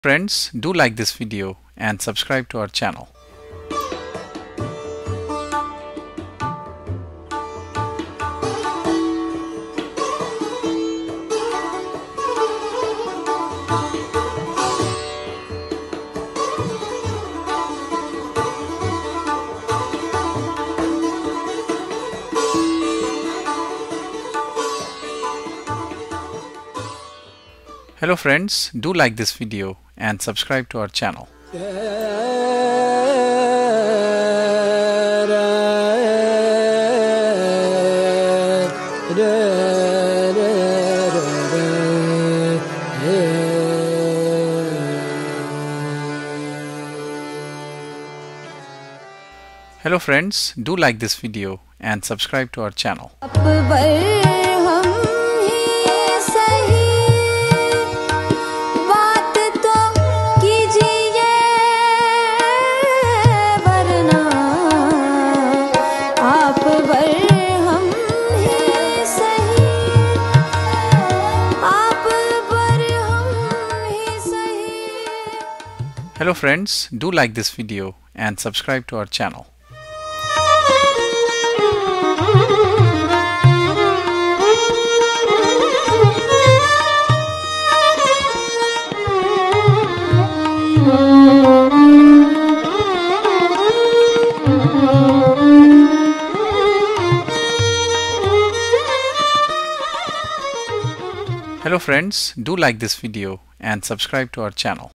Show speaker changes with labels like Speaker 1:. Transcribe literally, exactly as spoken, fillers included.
Speaker 1: Friends, do like this video and subscribe to our channel. Hello friends, do like this video and subscribe to our channel. Hello friends, do like this video and subscribe to our channel. Hello friends, do like this video and subscribe to our channel. Hello friends, do like this video and subscribe to our channel.